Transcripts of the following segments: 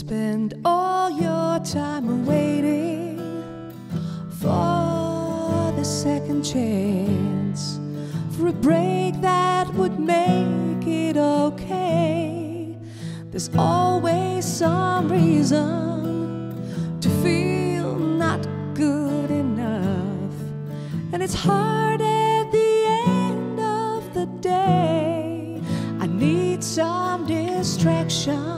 spend all your time waiting for the second chance, for a break that would make it okay. There's always some reason to feel not good enough, and it's hard at the end of the day. I need some distraction,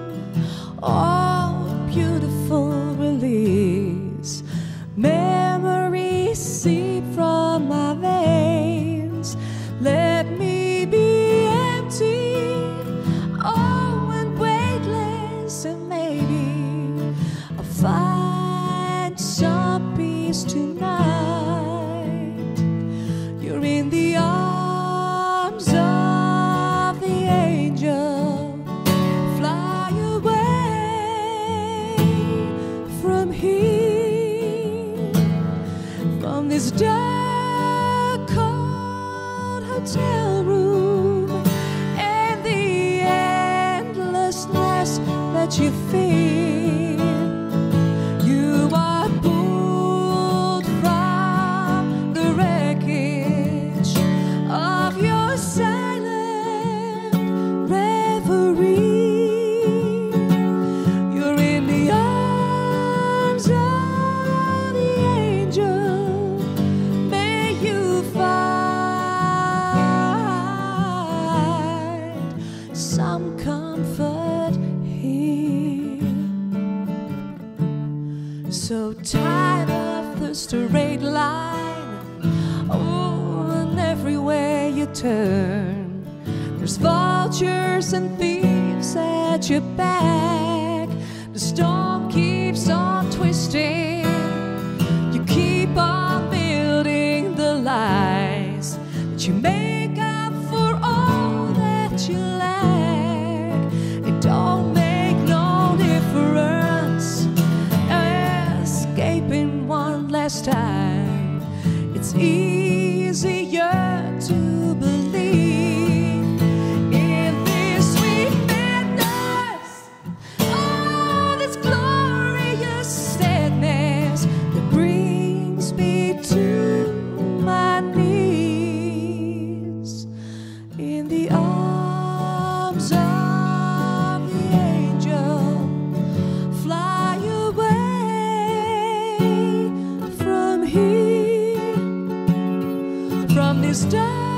oh, beautiful release. Memories seep from my veins. Let me be empty, oh, and weightless, and maybe I'll find some peace tonight. You're in the arms of the angel. Fly away from here, from this dark, cold hotel room, and the endlessness that you feel. You are pulled from the wreckage of your silent reverie. You're in the arms of the angel. May you find some comfort here. So tired of the straight line, oh, and everywhere you turn, there's vultures and thieves at your back. The storm keeps on twisting. You keep on building the lies that you make up for all that you lack. It don't make no difference escaping one last time. It's easier to believe in this sweet madness, oh, this glorious sadness that brings me to my knees. In the arms of the angel, fly away from here, from this dark